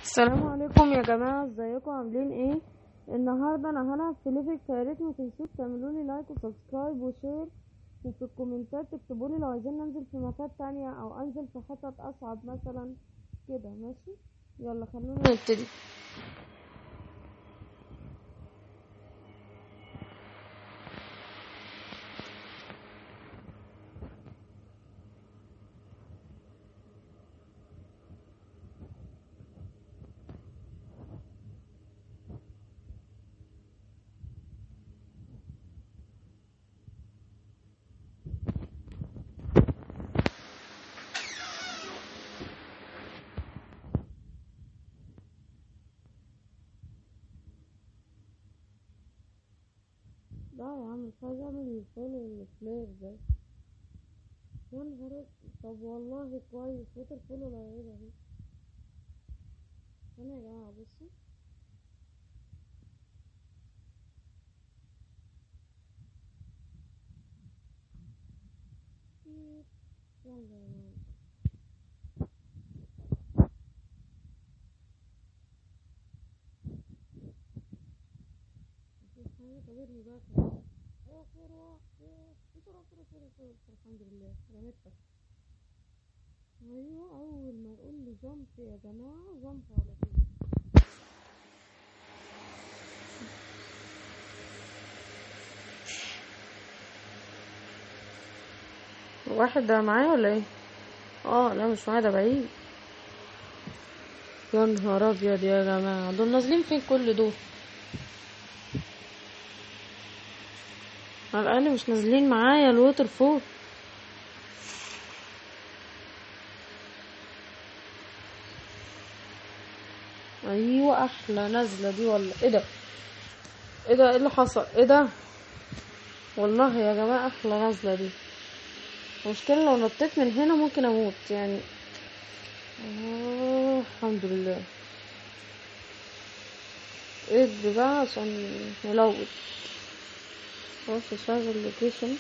السلام عليكم يا جماعة، ازيكم عاملين ايه؟ النهاردة انا هلعب في ليفل، فياريت متنسوش تعملولي لايك وسبسكرايب وشير، وفي الكومنتات تكتبولي لو عايزين ننزل في مكان تانية او انزل في حتت اصعب مثلا كده. ماشي، يلا خلونا نبتدي. لا يا عم، مش عايز اعمل الفول الفلير ده. يا نهار اسود. طب والله كويس، فوت الفول قليلة اهي. هنا يا جماعة بصوا. يلا يا جماعة، مفيش حاجة. طب ارمي بقى كمان. اخر واحدة. بسرعة. الحمد لله رميتها. ايوه، اول ما يقول لي جامب يا جماعه جامب على طول. واحد ده معايا ولا ايه؟ لا مش معايا، ده بعيد. يا نهار ابيض يا جماعه، دول نازلين فين كل دول؟ على الاقل مش نازلين معايا الووتر فول. ايوه، احلى نازله دي. ولا ايه ده؟ ايه اللي حصل؟ ايه ده؟ والله يا جماعه احلى نازله دي. المشكله لو نطيت من هنا ممكن اموت يعني. الحمد لله. اجري بقى عشان نلوت. خلاص اشغل اللوكيشن.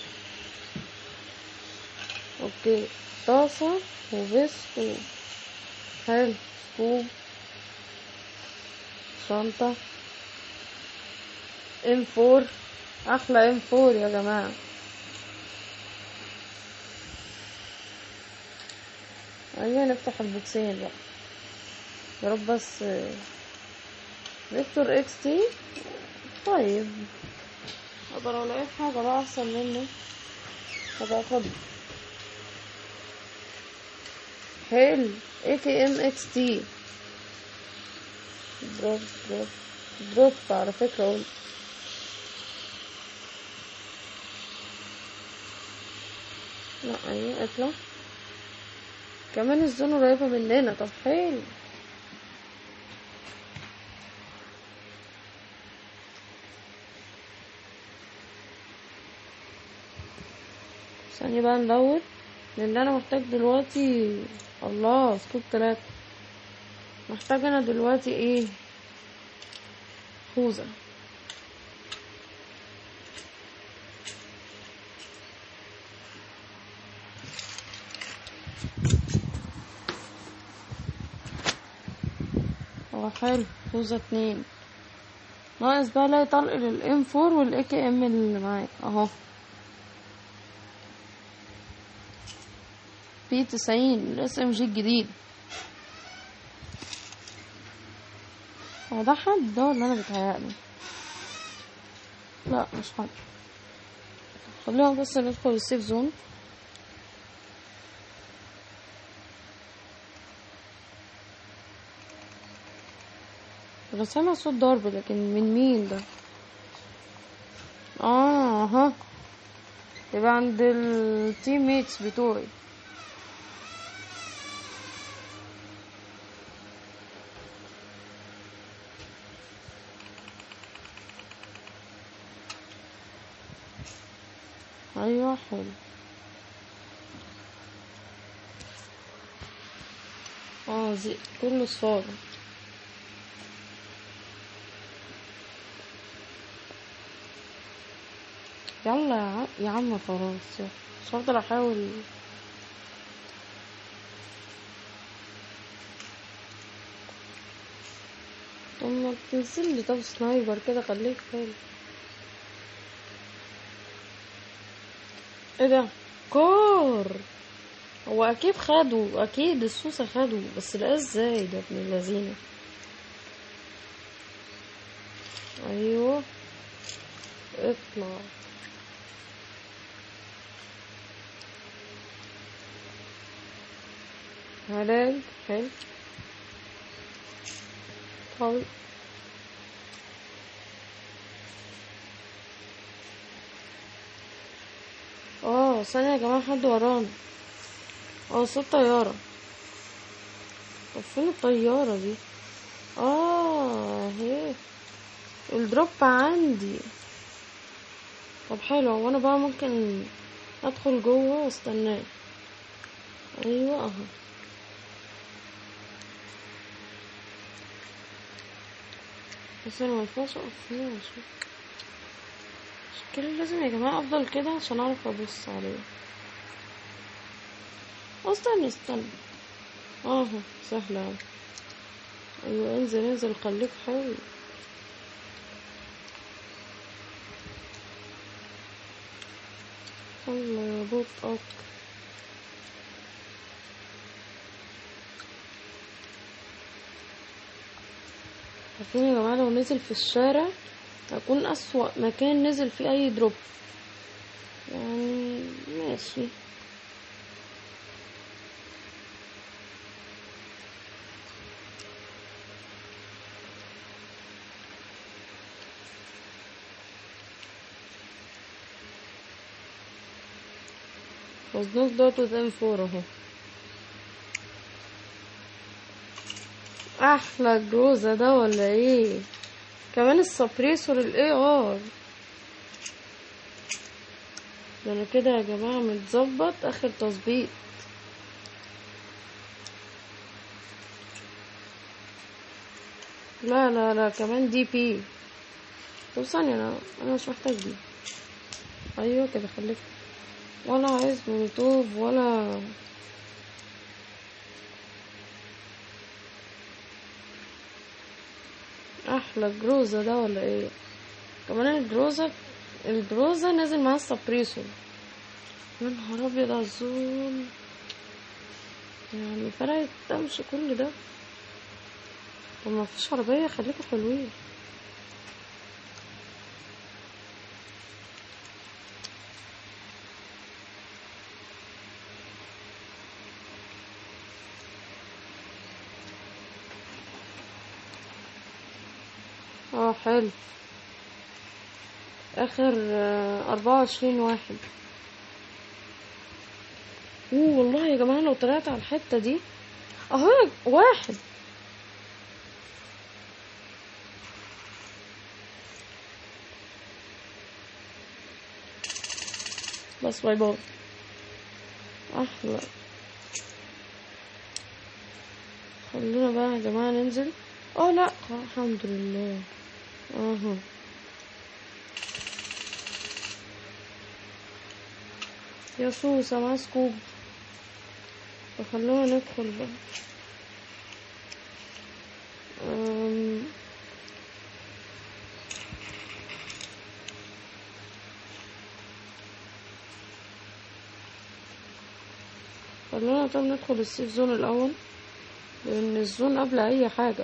اوكي، طاسة وفيست حلو، سكوب، شنطة، M4. احلى M4 يا جماعة. ايوه، نفتح البوكسين بقى يا رب. بس فيكتور XT. طيب، اقدر لو لقيت حاجة بقى احسن منه هبقى اخدها. حلو، AKM XT. دروب دروب دروب على فكرة قلت. لا ايوه اطلع. كمان الزون قريبة مننا. طب حلو. ثانية بقى ندور، لان انا محتاج دلوقتي. الله، سكوب 3. محتاج انا دلوقتي ايه؟ خوذة. هو حلو، خوذة 2. ناقص بقى لا طلق للM4 والAKM اللي معايا اهو. P90 SMG الجديد. هو ده حد ده ولا انا بتهيألي؟ لا مش حد. خلينا بس ندخل السيف زون. انا سامع صوت ضرب، لكن من مين ده؟ ها، يبقى عند التيم ميتس بتوعي. ايوه حلو. زي كله صفار. يلا يا عم خلاص، مش هفضل احاول. طب ما تنزلي طب سنايبر كده، خليك بالك. ايه ده؟ كار. هو اكيد خده، اكيد السوسة خده، بس لقاه ازاي ده ابن اللذينة؟ ايوه اطلع. علاج حلو. طيب ثانية يا جماعة، حد ورانا. صوت طيارة. طب فين الطيارة دي؟ اهي الدروب عندي. طب حلو، وانا بقى ممكن ادخل جوه واستناه. ايوه اهو. بس انا مينفعش اقف فيها عشان كده لازم يا جماعة افضل كده عشان اعرف ابص عليه. استنى. اهو سهلة أوي. ايوه انزل خليك حلو. الله بطئك. عارفين يا جماعة، لو نزل في الشارع هيكون اسوأ مكان نزل فيه اي دروب يعني. ماشي. مصدوق دوت قدام فور اهو. احلى جوزة ده ولا ايه؟ كمان السبريسور الاي ار ده. انا كده يا جماعة متظبط اخر تظبيط. لا كمان دي بي. طب ثانية، انا مش محتاج دي. ايوه كده خليك. ولا عايز مولوتوف ولا. احلى جروزة ده ولا ايه؟ كمان الجروزة نازل معاه السبريسور. يا نهار ابيض على الزول. يعني فرقت تمشي كل ده. طب ما فيش عربية، خليكوا حلوين. حلو. اخر 24 واحد. والله يا جماعة لو طلعت على الحتة دي اهو واحد. بس باي باي. احلى. خلونا بقى يا جماعة ننزل. لا الحمد لله. اهو. يا سوسة مع سكوب. فخلونا ندخل بقى. خلونا طب ندخل السيف زون الاول، لان الزون قبل اي حاجة.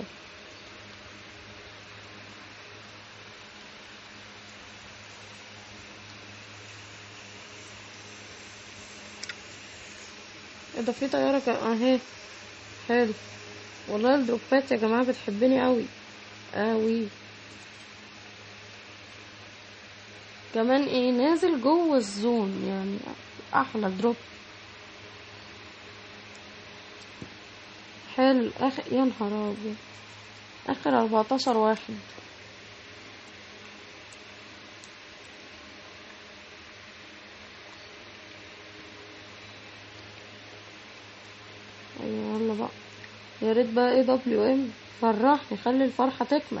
ده في طيارة اهي. حلو. والله الدروبات يا جماعة بتحبني قوي قوي. كمان ايه نازل جوه الزون يعني. احلى دروب. حلو. يا نهار ابيض. اخر 14 واحد. ايوه يلا بقى. يا ريت بقى ايه دبليو ام. فرحني، خلي الفرحة تكمل.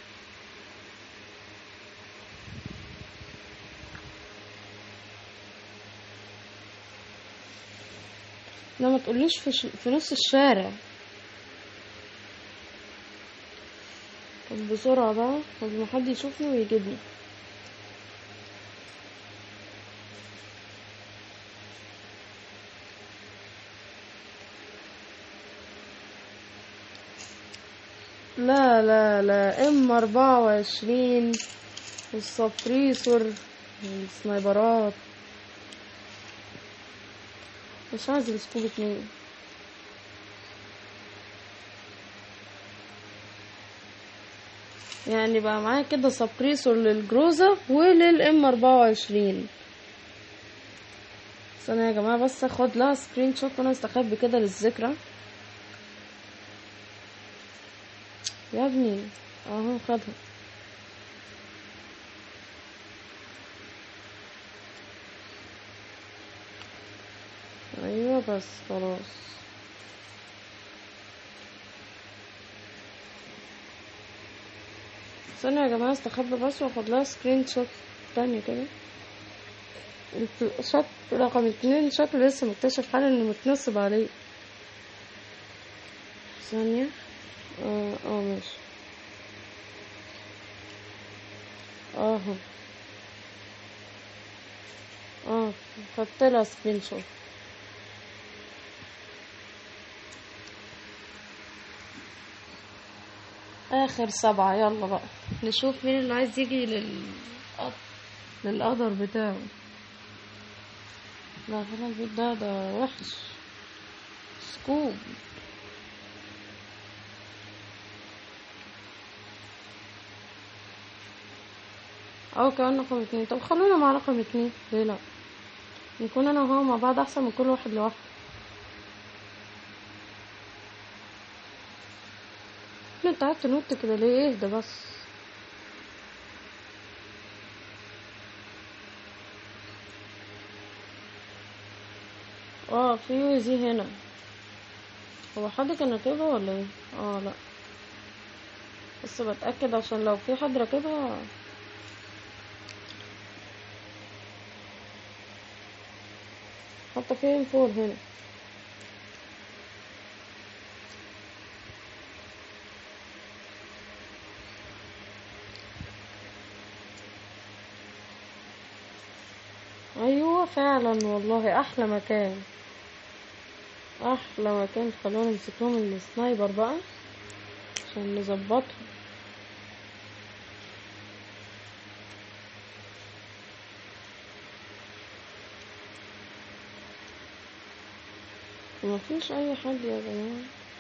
لا ما تقوليش في نص الشارع. طب بسرعة بقى قبل ما حد يشوفني ويجيبني. لا لا لا، M24 والسبريسور والسنايبرات. مش عايز السكوب 2. يعني بقى معايا كده سبريسور للجروزة وللM24. ثانية يا جماعة بس اخد لها سكرين شوت وانا استخبي كده للذكرى. يا ابني اهو خدها. ايوه بس خلاص. ثانية يا جماعة استخبى بس واخد لها سكرين شوت تانية كده. الشوت رقم 2 شكله لسه مكتشف حالا انه متنصب عليه. ثانية. ماشي. اهو. خدت لها سكرين شوت. اخر 7 يلا بقى نشوف مين اللي عايز يجي للقدر بتاعه. لا فعلا البيت ده وحش. سكوب. كمان رقم 2. طب خلونا مع رقم 2 ليه لا؟ نكون انا وهو مع بعض احسن من كل واحد لوحده. انت قاعد تنط كده ليه؟ ايه ده بس؟ في يوزي هنا. هو حد كان راكبها ولا ايه؟ لا بس بتأكد عشان لو في حد راكبها. حتى في M4 هنا. ايوه فعلا والله احلى مكان. احلى مكان. خلونا نمسك لهم السنايبر بقى عشان نظبطهم. مفيش اي حد يا جماعه.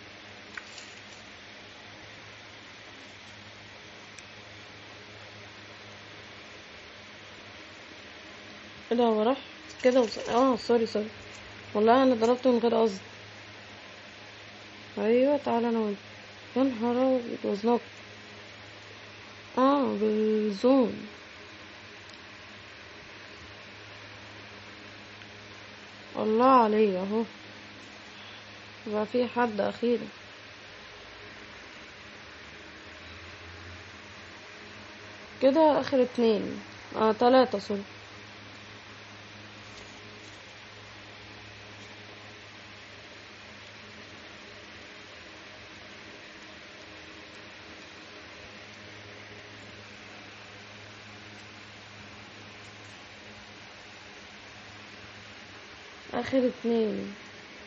ايه ده؟ هو راح كده سوري والله انا ضربته من غير قصد. ايوه تعالى انا وانت. يا نهار ابيض وزنك. بالزوم. الله عليه اهو. بقى في حد اخيرا. كده اخر 2. 3 سوري. اخر 2.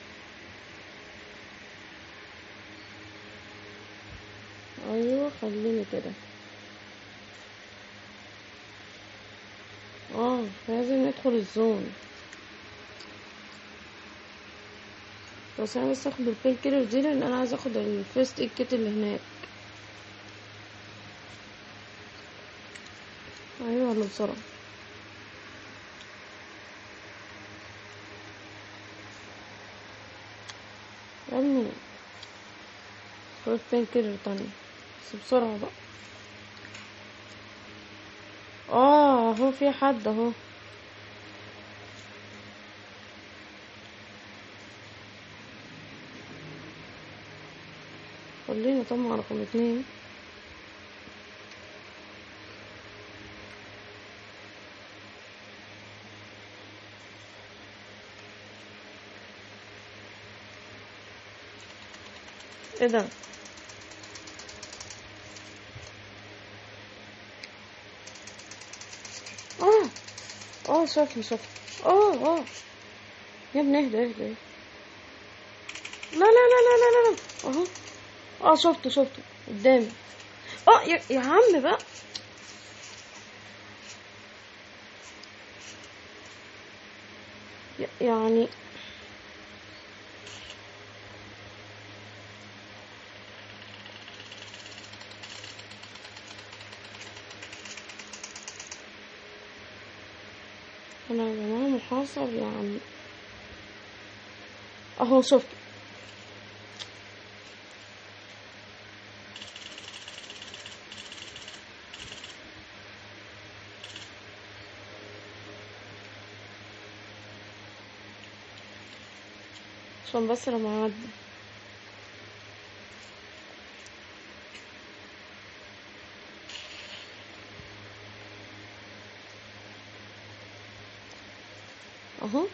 ايوه خليني كده. لازم ندخل الزون. بس انا بس اخد البين كيلر دي لان انا عايز اخد الفيرست ايد كيت اللي هناك. ايوه يلا بسرعه. يا ابني خد بين كيلر تاني بس بسرعه بقى. اهو في حد اهو. خلينا طبعا رقم 2. ايه ده؟ شافني. اه يا ابني اهدى. لا. اهو. شفته قدامي. يا عم بقى. يعني انا يا جماعه محاصر يعني. اهو شفته. عشان بس لما اعدي. اهو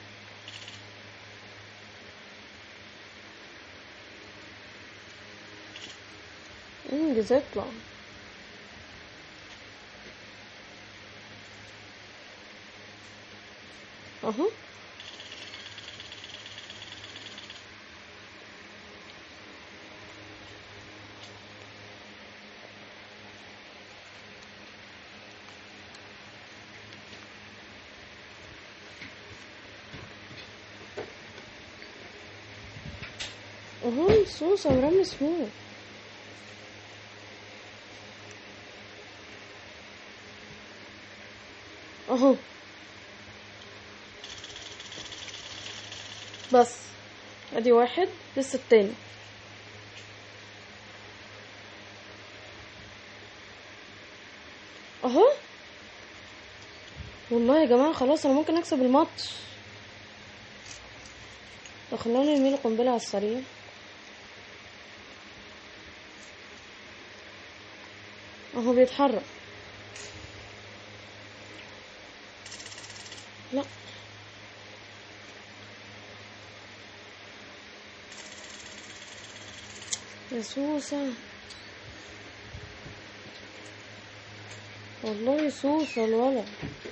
انجز اطلع. اهو سوسة ورمي سموك. اهو بس ادي واحد، لسه التاني. اهو والله يا جماعة خلاص انا ممكن اكسب الماتش. خلونا نرمي له قنبلة على السريع. اهو بيتحرك. لا يا سوسة، والله سوسة الولد.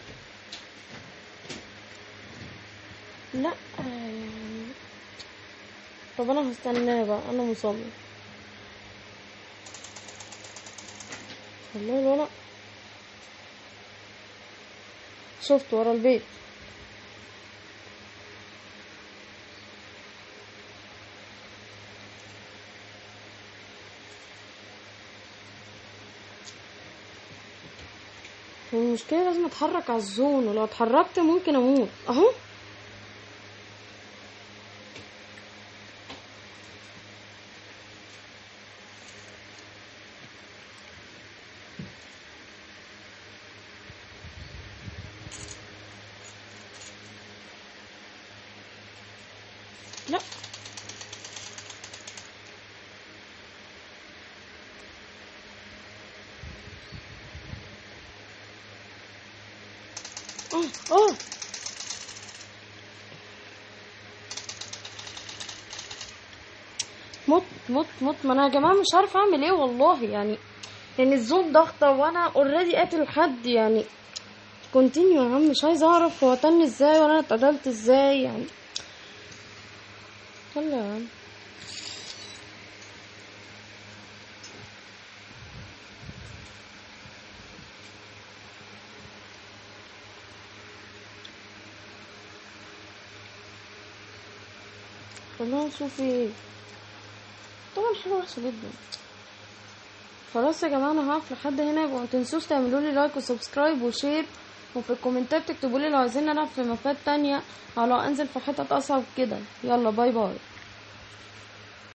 لا يعني طب انا هستناه بقى، انا مصمم. والله الولد شفت ورا البيت. المشكلة لازم اتحرك على الزون، ولو اتحركت ممكن اموت. اهو لا اه مت. ما انا يا جماعه مش عارفه اعمل ايه والله، يعني الزوم ضغطه وانا اوريدي قاتل حد يعني. كونتينيو يا عم، مش عايزه اعرف هو قتلني ازاي وانا اتقتلت ازاي يعني. يلا يا عم. والله شوفي ايه. طبعا حاجه وحشه جدا. خلاص يا جماعه انا هقف لحد هنا. يبقوا متنسوش تعملوا لي لايك وسبسكرايب وشير، وفي الكومنتات تكتبوا لي لو عايزين نلعب في مفات تانية او لو انزل في حتت اصعب كده. يلا باي باي.